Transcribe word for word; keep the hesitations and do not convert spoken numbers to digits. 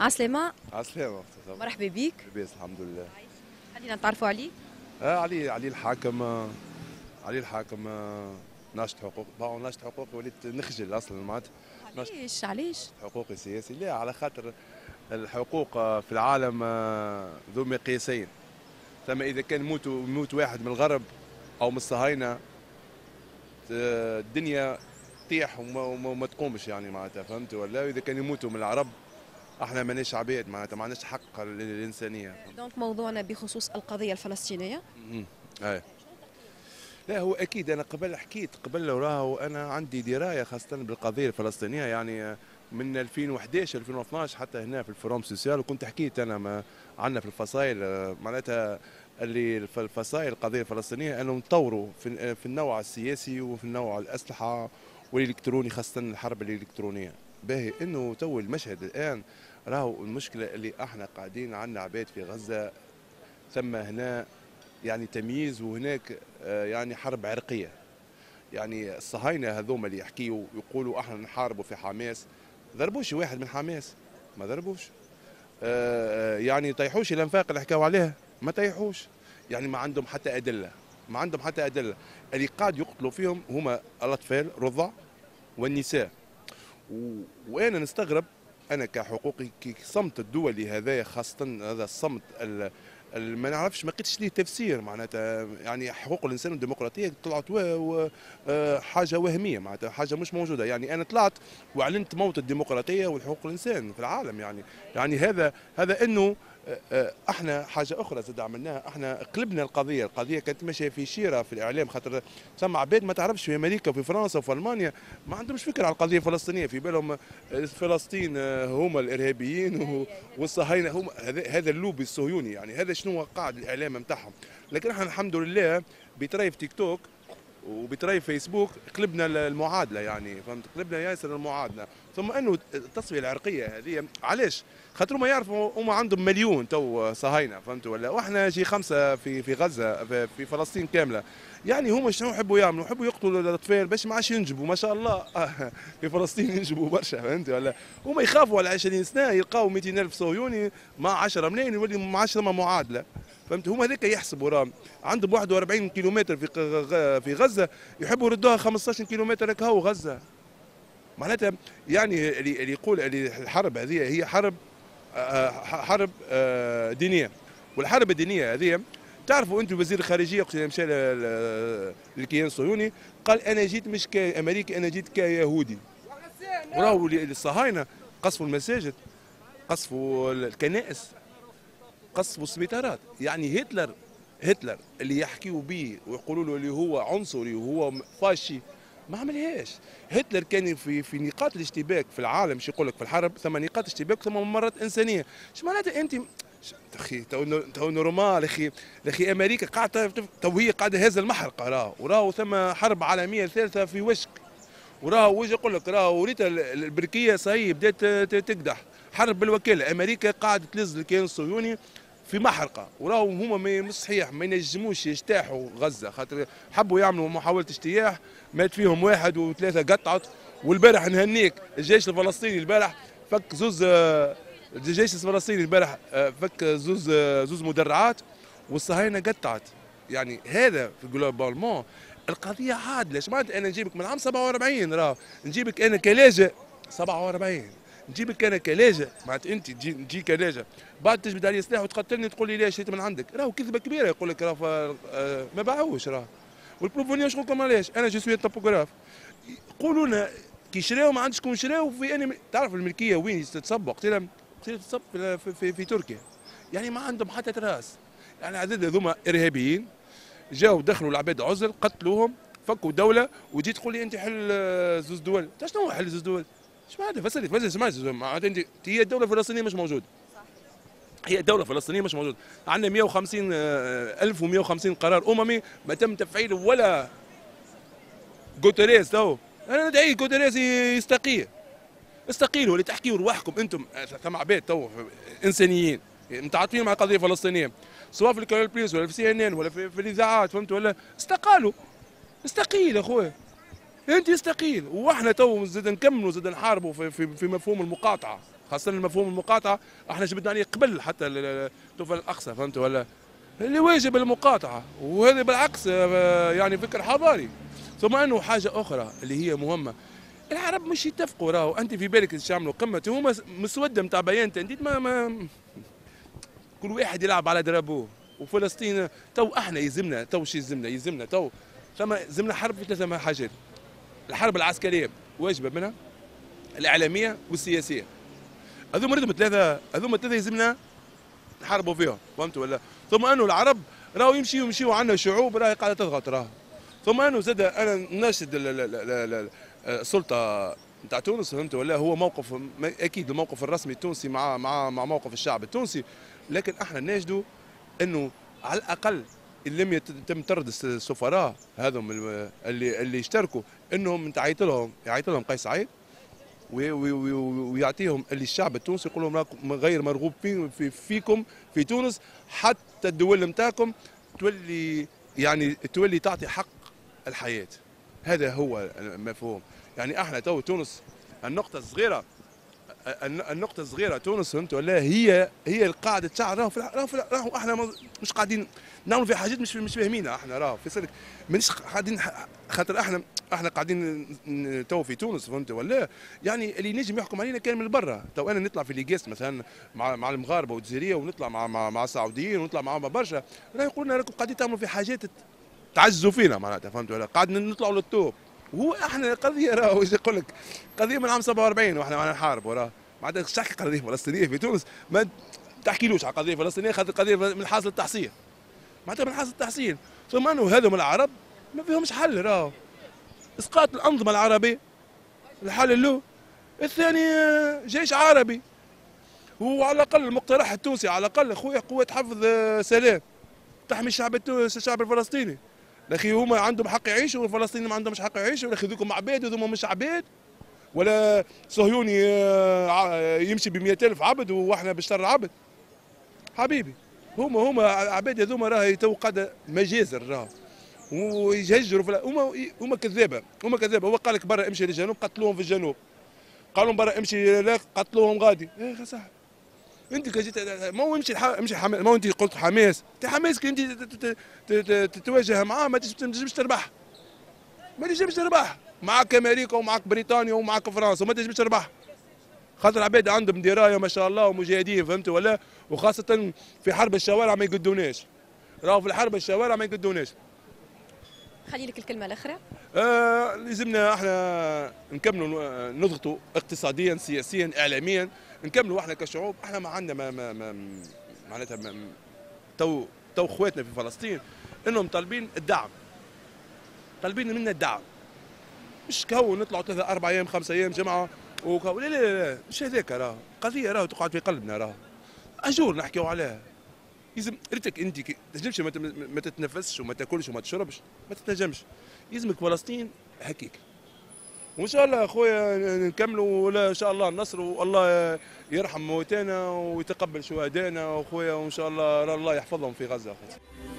عسلامة. عسلامة. مرحبا بك. لاباس الحمد لله. خلينا نتعرفوا عليك. آه علي علي الحاكم آه، علي الحاكم آه، ناشط حقوق باو ناشط حقوقي وليت نخجل اصلا معناتها. ناشط علاش علاش؟ حقوقي سياسي لا على خاطر الحقوق آه، في العالم آه، ذو مقياسين. ثم اذا كان موت موت واحد من الغرب او من الصهاينه آه، الدنيا تطيح وما, وما وما تقومش يعني معناتها فهمت ولا اذا كان يموتوا من العرب احنا ماناش عباد معناتها ما عندناش حق للانسانيه. دونك موضوعنا بخصوص القضية الفلسطينية. مم. اي لا هو اكيد انا قبل حكيت قبل راهو انا عندي درايه خاصه بالقضيه الفلسطينيه يعني من ألفين وأحد عشر ألفين واثناش حتى هنا في الفوروم سوسيال وكنت حكيت انا ما عندنا في الفصائل معناتها اللي في الفصائل القضيه الفلسطينيه انهم نطوروا في في النوع السياسي وفي النوع الاسلحه والالكتروني خاصه الحرب الالكترونيه. باهي انه تو المشهد الان راهو المشكله اللي احنا قاعدين عندنا عباد في غزه ثم هنا يعني تمييز وهناك آه، يعني حرب عرقيه. يعني الصهاينه هذوما اللي يحكيوا يقولوا احنا نحاربوا في حماس ضربوش واحد من حماس ما ضربوش. آه، يعني طيحوش الانفاق اللي حكاوا عليها ما طيحوش. يعني ما عندهم حتى ادله ما عندهم حتى ادله. اللي قاعد يقتلوا فيهم هما الاطفال رضع والنساء. و... وانا نستغرب انا كحقوقي كي صمت الدولي هذايا خاصه هذا الصمت ال... ال- ما نعرفش ما لقيتش ليه تفسير معناتها يعني حقوق الانسان والديمقراطيه طلعت و... و... آه، حاجه وهميه معناتها حاجه مش موجوده. يعني انا طلعت واعلنت موت الديمقراطيه والحقوق الانسان في العالم يعني يعني هذا هذا انه آه، آه، احنا حاجه اخرى زاد عملناها احنا قلبنا القضيه. القضيه كانت ماشيه في شيره في الاعلام خاطر ثم عباد ما تعرفش في امريكا وفي فرنسا وفي المانيا ما عندهمش فكره على القضيه الفلسطينيه في بالهم فلسطين آه، هم الارهابيين و- والصهاينه هم هذا هذا اللوبي الصهيوني يعني هذا شنو قاعد الاعلام نتاعهم. لكن احنا الحمد لله بتراي في تيك توك وبتراي في فيسبوك قلبنا المعادله يعني فهمت قلبنا ياسر المعادله. ثم انه التصفيه العرقيه هذه علاش؟ خاطر ما يعرفوا هم عندهم مليون تو صهاينه فهمت ولا واحنا شي خمسه في في غزه في, في فلسطين كامله. يعني هم شنو يحبوا يعملوا؟ يحبوا يقتلوا الاطفال باش ما عادش ينجبوا ما شاء الله في فلسطين ينجبوا برشا فهمت ولا؟ هم يخافوا على عشرين سنه يلقاو مئتين ألف صهيوني مع عشرة ملايين يولي ما عادش ثم معادله. فهمت هم هذاك يحسبوا راهم عندهم واحد وأربعين كيلومتر في غ- في غزه يحبوا يردوها خمسطاش كيلومتر هكا هو غزه. معناتها يعني اللي اللي يقول اللي الحرب هذه هي حرب آه، حرب آه، دينيه. والحرب الدينيه هذه تعرفوا انتم وزير الخارجيه وقت اللي مشى ل- للكيان الصهيوني قال انا جيت مش كامريكي انا جيت كيهودي. وراهو الصهاينه قصفوا المساجد قصفوا الكنائس قصفوا السبيطارات. يعني هتلر هتلر اللي يحكيوا به ويقولوا له اللي هو عنصري وهو فاشي ما عملهاش. هتلر كان في في نقاط الاشتباك في العالم شو يقول لك في الحرب ثم نقاط اشتباك ثم ممرات انسانيه. شو معناتها انت اخي تو تو نورمال اخي اخي امريكا قاعده تو هي قاعده هذا المحرقه راهو وراهو ثم حرب عالميه ثالثه في وشك. وراهو وجه يقول لك راهو وريتا البركيه صحيح بدات تقدح حرب بالوكاله. امريكا قاعده تلز الكيان الصهيوني في محرقه وراهو هما مش صحيح ما ينجموش يجتاحوا غزه خاطر حبوا يعملوا محاوله اجتياح مات فيهم واحد وثلاثه قطعت. والبارح نهنيك الجيش الفلسطيني البارح فك زوز آه، الجيش الفلسطيني البارح آه، فك زوز آه، زوز مدرعات والصهاينه قطعت. يعني هذا في جلوبالمون القضيه عادله. ايش معناتها انا نجيبك من عام سبعة وأربعين راه نجيبك انا كلاجئ سبعة وأربعين نجيبك انا كلاجئ معناتها انت تجي نجي كلاجئ بعد تجبد علي سلاح وتقتلني تقول لي ليش شريت من عندك راهو كذبه كبيره. يقول لك راه آه، ما باعوش راه والبروفوني شغل لكم علاش انا جو سوي توبوغراف يقولوا لنا كي شراو ما عندش شكون شراو في انا تعرف الملكيه وين تتصب قلت لهم قلت لهم تتصب في, في, في, في تركيا. يعني ما عندهم حتى تراس. يعني عدد هذوما ارهابيين جاوا دخلوا العباد عزل قتلوهم فكوا دوله وجيت تقول لي انت حل آه، زوز دول. انت شنو هو حل زوز دول؟ ايش معناتها فسرت فسرت سمعت معناتها انت هي الدوله الفلسطينيه مش موجوده. هي الدولة الفلسطينية مش موجودة. عندنا مئة وخمسين آه، ألف ومئة وخمسين قرار أممي ما تم تفعيله ولا جوتريز تو. أنا ندعي جوتريز يستقيل استقيلوا اللي تحكيوا رواحكم أنتم ثم عباد تو إنسانيين متعاطفين مع القضية الفلسطينية سواء في الكارل بريس ولا في سي ان ان ولا في, في الإذاعات فهمت ولا استقالوا. استقيل يا أخويا أنت استقيل. وإحنا تو زاد نكملوا زاد نحاربوا في, في, في مفهوم المقاطعة خاصه المفهوم المقاطعه احنا جبدنا عليه قبل حتى الطوفان الاقصى، فهمت ولا؟ اللي واجب المقاطعه، وهذا بالعكس يعني فكر حضاري. ثم انه حاجه اخرى اللي هي مهمه، العرب مش يتفقوا. راهو انت في بالك تعملوا قمه هما مسوده نتاع بيان تنديد، ما, ما كل واحد يلعب على درابوه. وفلسطين تو احنا يلزمنا، تو شي يلزمنا يلزمنا تو ثم يلزمنا حرب في ثلاثه حاجات. الحرب العسكريه واجبه منها، الاعلاميه والسياسيه. هذوما ردهم ثلاثه، هذوما ثلاثه يلزمنا نحاربوا فيهم، فهمت ولا؟ ثم انه العرب راهو يمشيوا يمشيوا عندنا شعوب راهي قاعده تضغط. راه ثم انه زاد انا ناشد السلطه نتاع تونس، فهمت ولا؟ هو موقف اكيد الموقف الرسمي التونسي مع مع مع موقف الشعب التونسي، لكن احنا ناشدوا انه على الاقل ان لم يتم طرد السفراء هذم اللي اللي اشتركوا، انهم تعيط لهم يعيط لهم قيس سعيد ويعطيهم اللي الشعب التونسي يقول لهم راكم غير مرغوب في في فيكم في تونس، حتى الدول نتاعكم تولي يعني تولي تعطي حق الحياه. هذا هو المفهوم. يعني احنا تو تونس النقطه الصغيره، النقطه الصغيره تونس، فهمت ولا؟ هي هي القاعده تاع راهو راهو راهو احنا مش قاعدين نعملوا في حاجات مش مش فاهمينها. احنا راهو في سلك مانيش قاعدين، خاطر احنا احنا قاعدين تو في تونس، فهمت ولا؟ يعني اللي نجم يحكم علينا كان من برا. تو انا نطلع في ليغاس مثلا مع مع المغاربه والجزائريه، ونطلع مع مع, مع السعوديين، ونطلع معهم برشا، راه يقولوا لنا راكم قاعدين تعملوا في حاجات تعزوا فينا معناتها، فهمت ولا؟ قاعدين نطلعوا للطوب. وهو احنا قضيه راهو ايش يقول لك، قضيه من عام سبعة وأربعين واحنا نحاربوا. راه معناتها تحكي قضيه فلسطينيه في تونس ما تحكيلوش على قضيه فلسطينيه، خاطر قضيه من حاصل التحصيل، معناتها من حاصل التحصيل. ثم انه هذوما العرب ما فيهمش حل. راهو اسقاط الانظمه العربيه الحل الاول، الثاني جيش عربي. وعلى الاقل المقترح التونسي على الاقل خويا قوه حفظ سلام تحمي الشعب التونسي الشعب الفلسطيني. الاخي هما عندهم حق يعيشوا والفلسطينيين ما عندهمش حق يعيشوا. الاخي ذوكم عباد وذوما مش عباد، ولا صهيوني يمشي ب مئة ألف عبد واحنا بشتر عبد. حبيبي هما هما عباد هذوما راهي تو قاعده مجازر راهو ويهجروا في هما هما كذابه هما كذابه. هو قال لك برا امشي للجنوب قتلوهم في الجنوب، قالوا برا امشي لا قتلوهم غادي. ايه صح، انت كجيت ما هو يمشي امشي حماس، ما هو انت قلت حماس، انت حماس كي انت تتواجه معاه ما تنجمش تربح، ما تنجمش تربح. معك امريكا ومعك بريطانيا ومعك فرنسا وما تنجمش تربح، خاطر العباد عندهم درايه ما شاء الله ومجاهدين، فهمت ولا؟ وخاصه في حرب الشوارع ما يقدوناش. راهو في الحرب الشوارع ما يقدوناش. خلي لك الكلمه الاخرى. آه لازمنا احنا نكملوا نضغطوا اقتصاديا سياسيا اعلاميا، نكملوا احنا كشعوب. احنا ما عندنا ما, ما, ما معناتها ما تو تو اخواتنا في فلسطين انهم طالبين الدعم، طالبين منا الدعم، مش كهو نطلعوا ثلاثة أربع أيام خمسة أيام جمعة وكهو. لا لا لا مش هذاك. راهو قضية راهو تقعد في قلبنا. راهو أجور نحكيو عليها. يلزم ريتك أنت ما تنجمش ما تتنفسش وما تاكلش وما تشربش، ما تتنجمش. يلزمك فلسطين هكيك. وإن شاء الله أخويا نكملوا ولا إن شاء الله النصر، والله يرحم موتانا ويتقبل شهدائنا أخويا، وإن شاء الله الله يحفظهم في غزة أخويا.